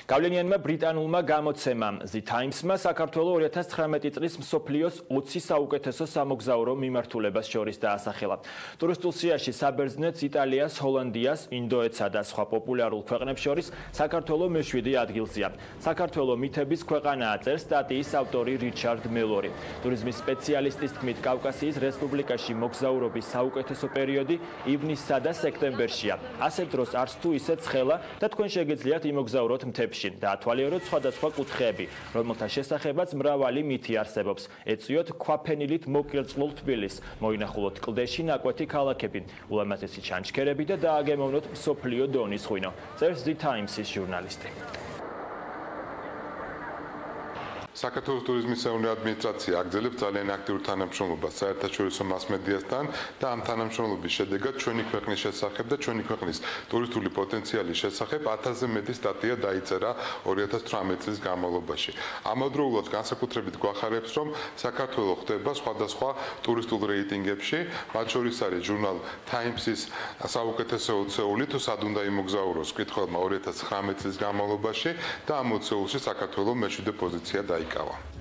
გავლენიანმა ბრიტანულმა გამოცემამ The Times-მა საქართველოს 2019 წლის მსოფლიოს 20 საუკეთესო სამოგზაურო მიმართულებას შორის დაასახელა. ტურისტულ სიაში საბერძნეთს, იტალიას, ჰოლანდიას, ინდოეთსა და სხვა პოპულარულ ქვეყნებს შორის საქართველოს მე-7 ადგილზეა. საქართველოს მითების ქვეყანაა წერს სტატიის ავტორი რიჩარდ მელორი. ტურიზმის სპეციალისტის თქმით, კავკასიის რესპუბლიკაში მოგზაურობის საუკეთესო პერიოდი ივნისსა და სექტემბერშია. ასეთ დროს არც თუ ისე ცხელა და თქვენ შეგიძლიათ იმოგზაუროთ მთებში. და ათვალიეროთ სხვადასხვა კუთხეები, რომელთა შესახებაც მრავალი მითი არსებობს. ეწვიოთ ქვაფენილით მოკირწყლულ თბილისს, მოინახულოთ კლდეში ნაკვეთი ქალაქები, ულამაზესი ჩანჩქერები და დააგემოვნოთ მსოფლიო დონის ღვინო. წერს The Times-ის ჟურნალისტი. საქართველოს ტურიზმის ადმინისტრაცია აგრძელებს ძალიან აქტიურ თანამშრომლობას საერთაშორისო მასმედიასთან და ამ თანამშრომლობის შედეგად ჩვენი ქვეყნის შესახებ და ჩვენი ქვეყნის ტურისტული პოტენციალის შესახებ 1000-ზე მეტი სტატია დაიწერა 2018 წლის განმავლობაში. ამავდროულად განსაკუთრებით გვახარებს, რომ საქართველოს ხდება სხვადასხვა ტურისტულ რეიტინგებში, მათ შორის არის ჟურნალ Times-ის საუკეთესო 20-ული თუ სად უნდა იმოგზაუროს მკითხველმა 2019 წლის განმავლობაში და ამ 20-ში საქართველოს მე-7 პოზიცია დაიკავა.